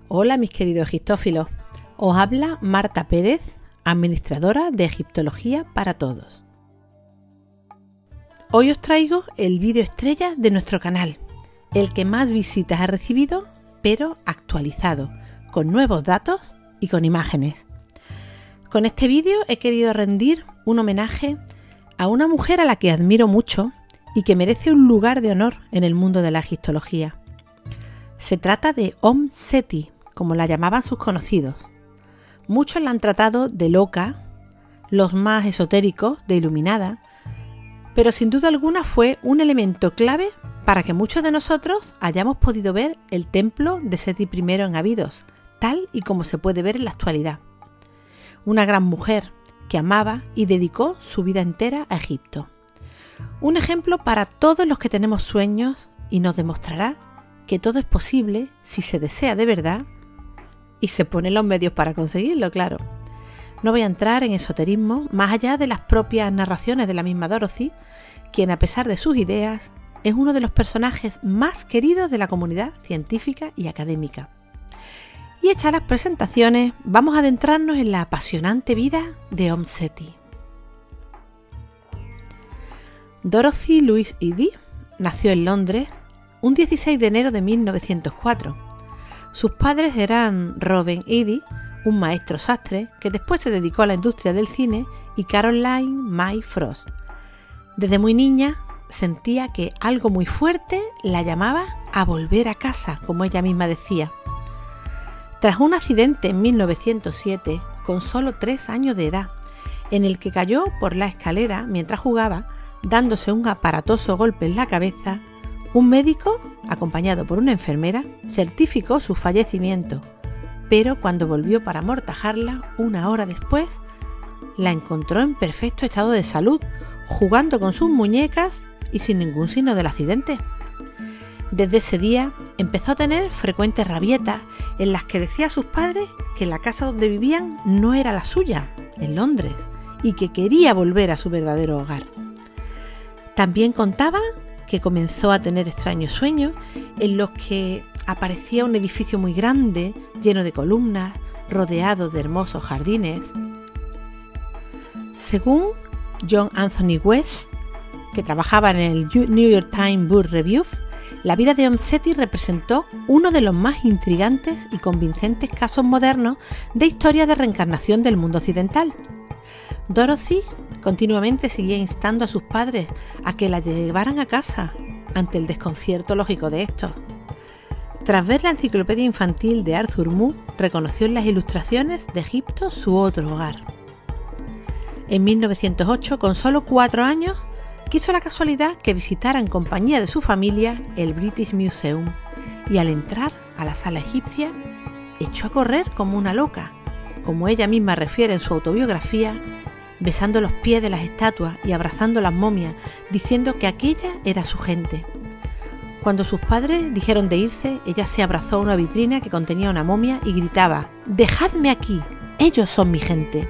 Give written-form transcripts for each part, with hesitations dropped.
Hola mis queridos egiptófilos, os habla Marta Pérez, administradora de Egiptología para Todos. Hoy os traigo el vídeo estrella de nuestro canal, el que más visitas ha recibido, pero actualizado, con nuevos datos y con imágenes. Con este vídeo he querido rendir un homenaje a una mujer a la que admiro mucho y que merece un lugar de honor en el mundo de la egiptología. Se trata de Seti, como la llamaban sus conocidos. Muchos la han tratado de loca, los más esotéricos de iluminada, pero sin duda alguna fue un elemento clave para que muchos de nosotros hayamos podido ver el templo de Seti I en Abidos, tal y como se puede ver en la actualidad. Una gran mujer que amaba y dedicó su vida entera a Egipto. Un ejemplo para todos los que tenemos sueños y nos demostrará que todo es posible si se desea de verdad y se ponen los medios para conseguirlo, claro. No voy a entrar en esoterismo más allá de las propias narraciones de la misma Dorothy, quien a pesar de sus ideas es uno de los personajes más queridos de la comunidad científica y académica. Y hechas las presentaciones, vamos a adentrarnos en la apasionante vida de Seti. Dorothy Louise Eddy nació en Londres un 16 de enero de 1904. Sus padres eran Reuben Eddy, un maestro sastre que después se dedicó a la industria del cine, y Caroline May Frost. Desde muy niña sentía que algo muy fuerte la llamaba a volver a casa, como ella misma decía. Tras un accidente en 1907, con solo 3 años de edad, en el que cayó por la escalera mientras jugaba, dándose un aparatoso golpe en la cabeza, un médico, acompañado por una enfermera, certificó su fallecimiento, pero cuando volvió para amortajarla, 1 hora después, la encontró en perfecto estado de salud, jugando con sus muñecas y sin ningún signo del accidente. Desde ese día empezó a tener frecuentes rabietas en las que decía a sus padres que la casa donde vivían no era la suya, en Londres, y que quería volver a su verdadero hogar. También contaba que comenzó a tener extraños sueños en los que aparecía un edificio muy grande, lleno de columnas, rodeado de hermosos jardines. Según John Anthony West, que trabajaba en el New York Times Book Review, la vida de Seti representó uno de los más intrigantes y convincentes casos modernos de historia de reencarnación del mundo occidental. Dorothy continuamente seguía instando a sus padres a que la llevaran a casa, ante el desconcierto lógico de estos. Tras ver la enciclopedia infantil de Arthur Moore, reconoció en las ilustraciones de Egipto su otro hogar. En 1908, con solo 4 años, quiso la casualidad que visitara en compañía de su familia el British Museum, y al entrar a la sala egipcia, echó a correr como una loca, como ella misma refiere en su autobiografía, besando los pies de las estatuas y abrazando las momias, diciendo que aquella era su gente. Cuando sus padres dijeron de irse, ella se abrazó a una vitrina que contenía una momia y gritaba: «¡Dejadme aquí! ¡Ellos son mi gente!».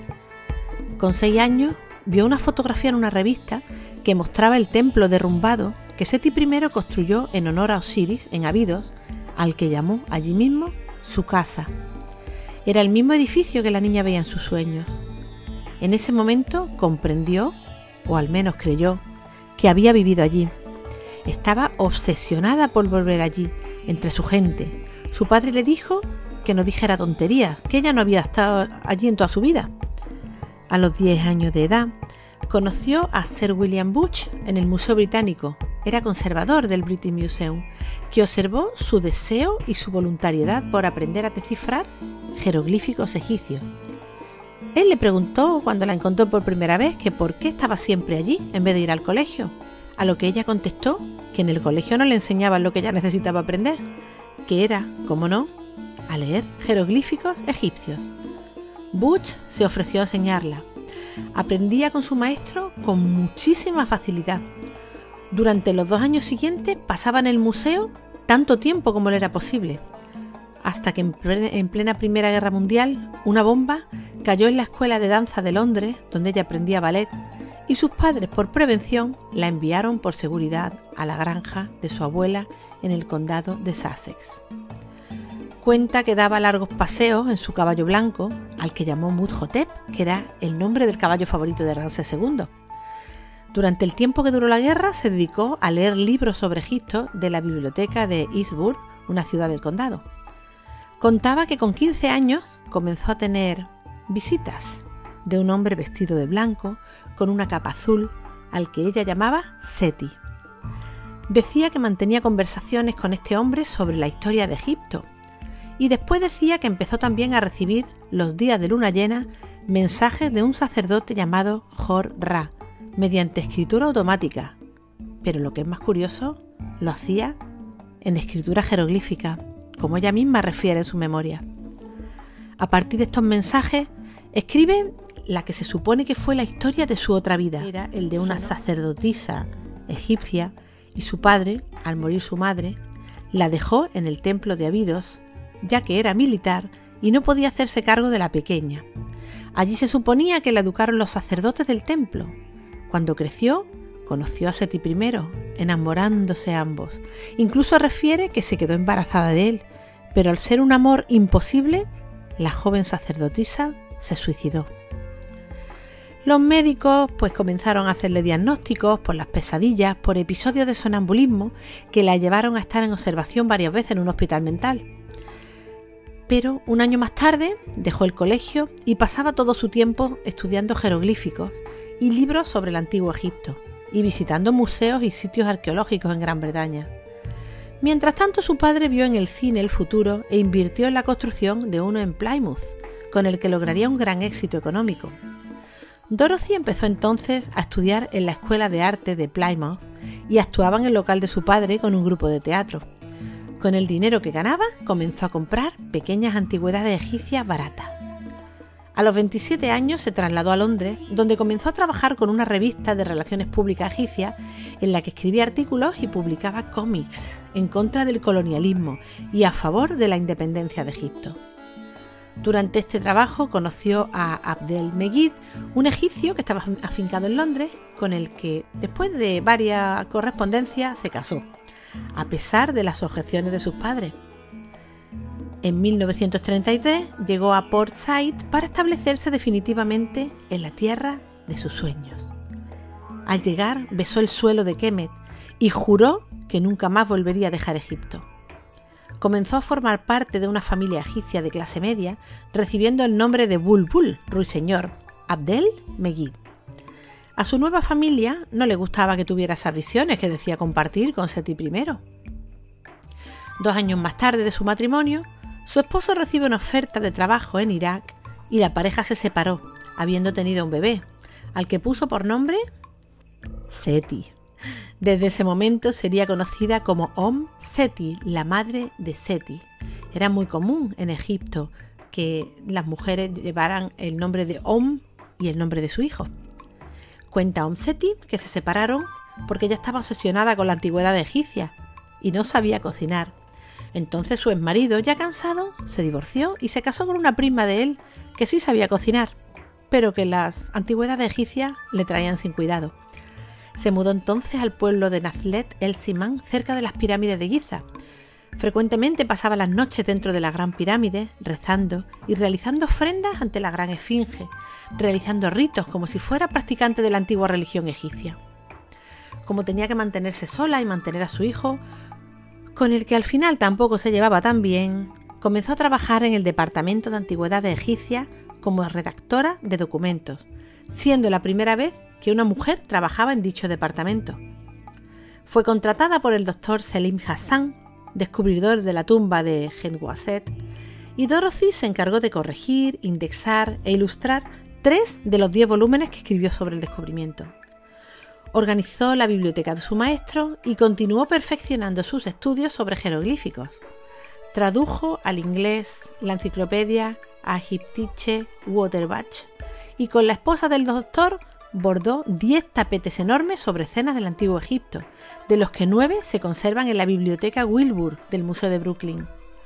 Con 6 años, vio una fotografía en una revista que mostraba el templo derrumbado que Seti I construyó en honor a Osiris en Abidos, al que llamó allí mismo su casa. Era el mismo edificio que la niña veía en sus sueños. En ese momento comprendió, o al menos creyó, que había vivido allí. Estaba obsesionada por volver allí, entre su gente. Su padre le dijo que no dijera tonterías, que ella no había estado allí en toda su vida. A los 10 años de edad, conoció a Sir William Buch en el Museo Británico. Era conservador del British Museum, que observó su deseo y su voluntariedad por aprender a descifrar jeroglíficos egipcios. Él le preguntó cuando la encontró por primera vez que por qué estaba siempre allí en vez de ir al colegio, a lo que ella contestó que en el colegio no le enseñaban lo que ella necesitaba aprender, que era, como no, a leer jeroglíficos egipcios. Butch se ofreció a enseñarla. Aprendía con su maestro con muchísima facilidad. Durante los 2 años siguientes pasaba en el museo tanto tiempo como le era posible, hasta que en plena Primera Guerra Mundial una bomba cayó en la escuela de danza de Londres, donde ella aprendía ballet, y sus padres, por prevención, la enviaron por seguridad a la granja de su abuela en el condado de Sussex. Cuenta que daba largos paseos en su caballo blanco, al que llamó Muthotep, que era el nombre del caballo favorito de Ramsés II. Durante el tiempo que duró la guerra se dedicó a leer libros sobre Egipto de la biblioteca de Eastbourne, una ciudad del condado. Contaba que con 15 años comenzó a tener visitas de un hombre vestido de blanco con una capa azul al que ella llamaba Seti. Decía que mantenía conversaciones con este hombre sobre la historia de Egipto y después decía que empezó también a recibir los días de luna llena mensajes de un sacerdote llamado Hor-Ra mediante escritura automática, pero lo que es más curioso, lo hacía en escritura jeroglífica, como ella misma refiere en su memoria. A partir de estos mensajes, escribe la que se supone que fue la historia de su otra vida. Era el de una sacerdotisa egipcia y su padre, al morir su madre, la dejó en el templo de Abidos, ya que era militar y no podía hacerse cargo de la pequeña. Allí se suponía que la educaron los sacerdotes del templo. Cuando creció, conoció a Seti I, enamorándose ambos. Incluso refiere que se quedó embarazada de él, pero al ser un amor imposible, la joven sacerdotisa se suicidó. Los médicos comenzaron a hacerle diagnósticos por las pesadillas, por episodios de sonambulismo que la llevaron a estar en observación varias veces en un hospital mental. Pero un año más tarde dejó el colegio y pasaba todo su tiempo estudiando jeroglíficos y libros sobre el antiguo Egipto y visitando museos y sitios arqueológicos en Gran Bretaña. Mientras tanto, su padre vio en el cine el futuro e invirtió en la construcción de uno en Plymouth, con el que lograría un gran éxito económico. Dorothy empezó entonces a estudiar en la Escuela de Arte de Plymouth y actuaba en el local de su padre con un grupo de teatro. Con el dinero que ganaba, comenzó a comprar pequeñas antigüedades egipcias baratas. A los 27 años se trasladó a Londres, donde comenzó a trabajar con una revista de relaciones públicas egipcia en la que escribía artículos y publicaba cómics en contra del colonialismo y a favor de la independencia de Egipto. Durante este trabajo conoció a Abdel Meguid, un egipcio que estaba afincado en Londres, con el que, después de varias correspondencias, se casó, a pesar de las objeciones de sus padres. En 1933 llegó a Port Said para establecerse definitivamente en la tierra de sus sueños. Al llegar, besó el suelo de Kemet y juró que nunca más volvería a dejar Egipto. Comenzó a formar parte de una familia egipcia de clase media, recibiendo el nombre de Bulbul, ruiseñor, Abdel Meguid. A su nueva familia no le gustaba que tuviera esas visiones que decía compartir con Seti I. 2 años más tarde de su matrimonio, su esposo recibe una oferta de trabajo en Irak y la pareja se separó, habiendo tenido un bebé, al que puso por nombre Seti. Desde ese momento sería conocida como Seti, la madre de Seti. Era muy común en Egipto que las mujeres llevaran el nombre de y el nombre de su hijo. Cuenta Seti que se separaron porque ella estaba obsesionada con la antigüedad egipcia y no sabía cocinar. Entonces su exmarido, ya cansado, se divorció y se casó con una prima de él que sí sabía cocinar, pero que las antigüedades egipcias le traían sin cuidado. Se mudó entonces al pueblo de Nazlet el Simán, cerca de las pirámides de Giza. Frecuentemente pasaba las noches dentro de la gran pirámide, rezando y realizando ofrendas ante la gran esfinge, realizando ritos como si fuera practicante de la antigua religión egipcia. Como tenía que mantenerse sola y mantener a su hijo, con el que al final tampoco se llevaba tan bien, comenzó a trabajar en el departamento de antigüedades egipcias como redactora de documentos, siendo la primera vez que una mujer trabajaba en dicho departamento. Fue contratada por el doctor Selim Hassan, descubridor de la tumba de Henwaset, y Dorothy se encargó de corregir, indexar e ilustrar 3 de los 10 volúmenes que escribió sobre el descubrimiento. Organizó la biblioteca de su maestro y continuó perfeccionando sus estudios sobre jeroglíficos. Tradujo al inglés la enciclopedia Egyptische Wörterbücher y con la esposa del doctor bordó 10 tapetes enormes sobre escenas del antiguo Egipto, de los que 9 se conservan en la biblioteca Wilbur del Museo de Brooklyn.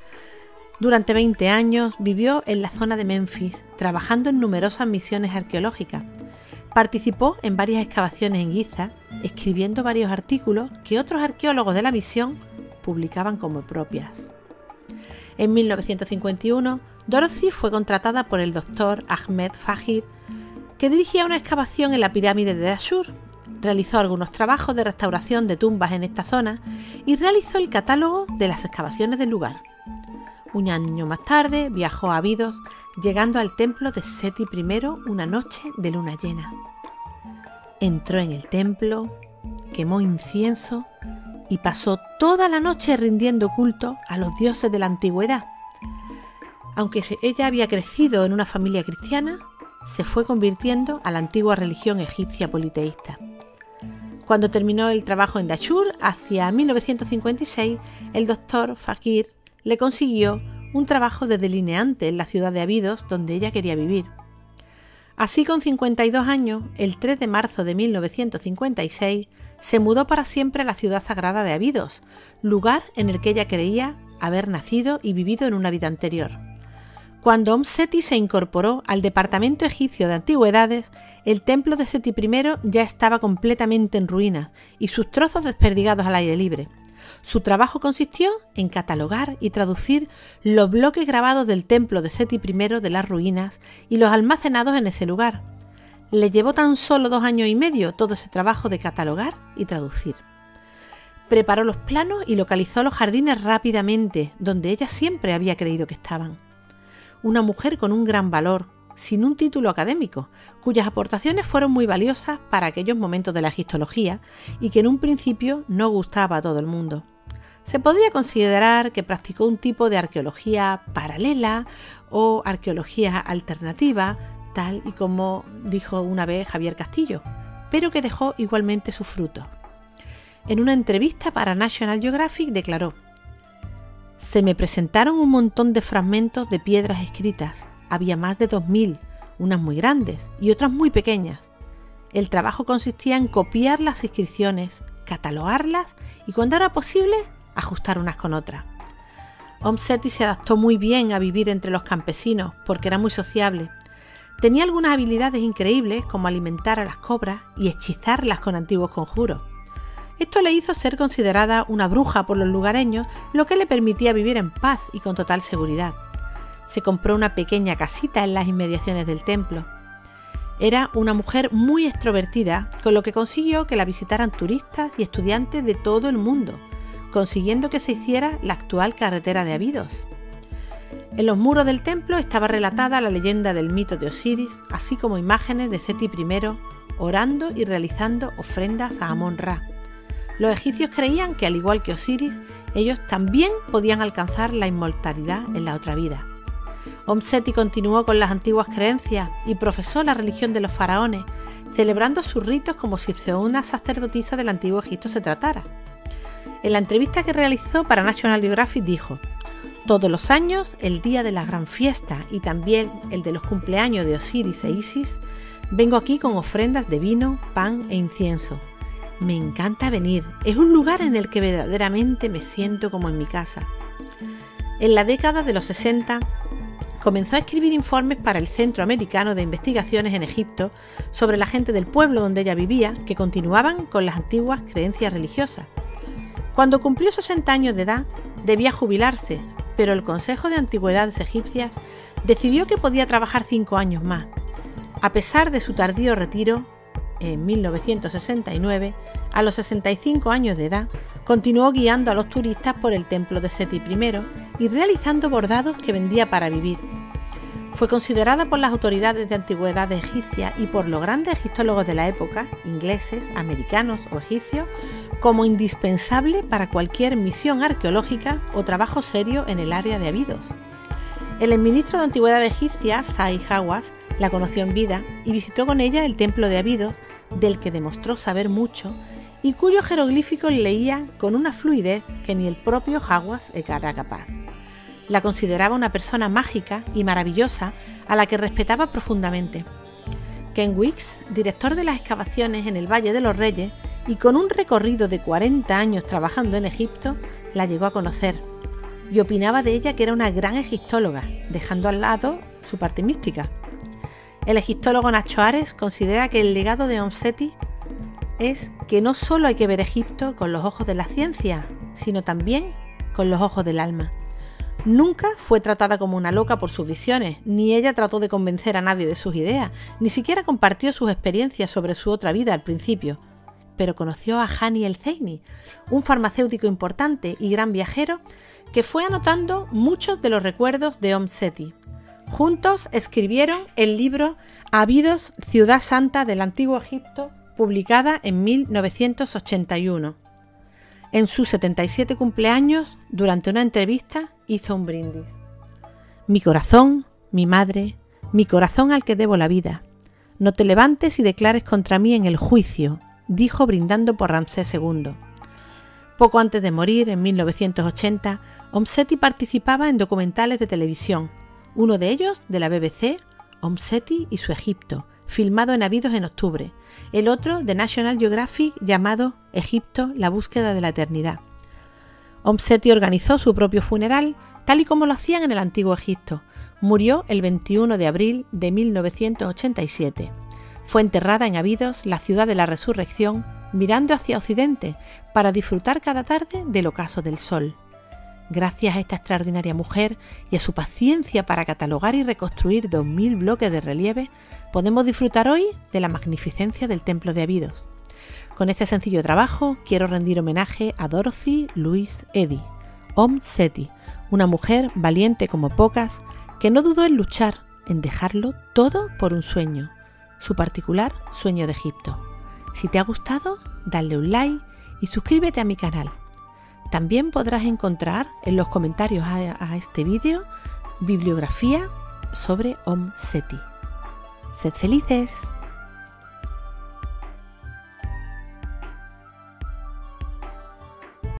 Durante 20 años vivió en la zona de Memphis, trabajando en numerosas misiones arqueológicas. Participó en varias excavaciones en Giza, escribiendo varios artículos que otros arqueólogos de la misión publicaban como propias. En 1951, Dorothy fue contratada por el doctor Ahmed Fahir, que dirigía una excavación en la pirámide de Dashur. Realizó algunos trabajos de restauración de tumbas en esta zona y realizó el catálogo de las excavaciones del lugar. Un año más tarde viajó a Abidos, llegando al templo de Seti I una noche de luna llena. Entró en el templo, quemó incienso y pasó toda la noche rindiendo culto a los dioses de la antigüedad. Aunque ella había crecido en una familia cristiana, se fue convirtiendo a la antigua religión egipcia politeísta. Cuando terminó el trabajo en Dashur, hacia 1956, el doctor Fahir le consiguió un trabajo de delineante en la ciudad de Abidos, donde ella quería vivir. Así, con 52 años, el 3 de marzo de 1956, se mudó para siempre a la ciudad sagrada de Abidos, lugar en el que ella creía haber nacido y vivido en una vida anterior. Cuando Seti se incorporó al Departamento Egipcio de Antigüedades, el templo de Seti I ya estaba completamente en ruinas y sus trozos desperdigados al aire libre. Su trabajo consistió en catalogar y traducir los bloques grabados del templo de Seti I de las ruinas y los almacenados en ese lugar. Le llevó tan solo 2 años y medio todo ese trabajo de catalogar y traducir. Preparó los planos y localizó los jardines rápidamente, donde ella siempre había creído que estaban. Una mujer con un gran valor, sin un título académico, cuyas aportaciones fueron muy valiosas para aquellos momentos de la egiptología y que en un principio no gustaba a todo el mundo. Se podría considerar que practicó un tipo de arqueología paralela o arqueología alternativa, tal y como dijo una vez Javier Castillo, pero que dejó igualmente sus frutos. En una entrevista para National Geographic declaró: «Se me presentaron un montón de fragmentos de piedras escritas. Había más de 2000, unas muy grandes y otras muy pequeñas. El trabajo consistía en copiar las inscripciones, catalogarlas y, cuando era posible, ajustar unas con otras. Seti se adaptó muy bien a vivir entre los campesinos porque era muy sociable. Tenía algunas habilidades increíbles, como alimentar a las cobras y hechizarlas con antiguos conjuros. Esto le hizo ser considerada una bruja por los lugareños, lo que le permitía vivir en paz y con total seguridad. Se compró una pequeña casita en las inmediaciones del templo. Era una mujer muy extrovertida, con lo que consiguió que la visitaran turistas y estudiantes de todo el mundo, consiguiendo que se hiciera la actual carretera de Abidos. En los muros del templo estaba relatada la leyenda del mito de Osiris, así como imágenes de Seti I orando y realizando ofrendas a Amón-Ra. Los egipcios creían que, al igual que Osiris, ellos también podían alcanzar la inmortalidad en la otra vida. Seti continuó con las antiguas creencias y profesó la religión de los faraones, celebrando sus ritos como si de una sacerdotisa del antiguo Egipto se tratara. En la entrevista que realizó para National Geographic dijo: «Todos los años, el día de la gran fiesta y también el de los cumpleaños de Osiris e Isis, vengo aquí con ofrendas de vino, pan e incienso. Me encanta venir, es un lugar en el que verdaderamente me siento como en mi casa». En la década de los 60, comenzó a escribir informes para el Centro Americano de Investigaciones en Egipto sobre la gente del pueblo donde ella vivía, que continuaban con las antiguas creencias religiosas. Cuando cumplió 60 años de edad, debía jubilarse, pero el Consejo de Antigüedades Egipcias decidió que podía trabajar 5 años más. A pesar de su tardío retiro, en 1969, a los 65 años de edad, continuó guiando a los turistas por el templo de Seti I y realizando bordados que vendía para vivir. Fue considerada por las autoridades de antigüedades egipcias y por los grandes egiptólogos de la época, ingleses, americanos o egipcios, como indispensable para cualquier misión arqueológica o trabajo serio en el área de Abidos. El ministro de Antigüedades egipcia, Zahi Hawass, la conoció en vida y visitó con ella el templo de Abidos, del que demostró saber mucho y cuyos jeroglíficos leía con una fluidez que ni el propio Hawass era capaz. La consideraba una persona mágica y maravillosa a la que respetaba profundamente. Ken Weeks, director de las excavaciones en el Valle de los Reyes y con un recorrido de 40 años trabajando en Egipto, la llegó a conocer y opinaba de ella que era una gran egiptóloga, dejando al lado su parte mística. El egiptólogo Nacho Ares considera que el legado de Seti es que no solo hay que ver Egipto con los ojos de la ciencia, sino también con los ojos del alma. Nunca fue tratada como una loca por sus visiones, ni ella trató de convencer a nadie de sus ideas, ni siquiera compartió sus experiencias sobre su otra vida al principio. Pero conoció a Hani El-Zeini, un farmacéutico importante y gran viajero que fue anotando muchos de los recuerdos de Seti. Juntos escribieron el libro Abidos, Ciudad Santa del Antiguo Egipto, publicada en 1981. En sus 77 cumpleaños, durante una entrevista, hizo un brindis. Mi corazón, mi madre, mi corazón al que debo la vida. No te levantes y declares contra mí en el juicio, dijo brindando por Ramsés II. Poco antes de morir, en 1980, Seti participaba en documentales de televisión, uno de ellos de la BBC, Seti y su Egipto, filmado en Abidos en octubre, el otro de National Geographic llamado Egipto, la búsqueda de la eternidad. Seti organizó su propio funeral, tal y como lo hacían en el Antiguo Egipto. Murió el 21 de abril de 1987. Fue enterrada en Abidos, la ciudad de la resurrección, mirando hacia occidente para disfrutar cada tarde del ocaso del sol. Gracias a esta extraordinaria mujer y a su paciencia para catalogar y reconstruir 2000 bloques de relieve, podemos disfrutar hoy de la magnificencia del templo de Abidos. Con este sencillo trabajo quiero rendir homenaje a Dorothy Louise Eddy, Seti, una mujer valiente como pocas, que no dudó en luchar, en dejarlo todo por un sueño, su particular sueño de Egipto. Si te ha gustado, dale un like y suscríbete a mi canal. También podrás encontrar en los comentarios a este vídeo bibliografía sobre Seti. ¡Sed felices!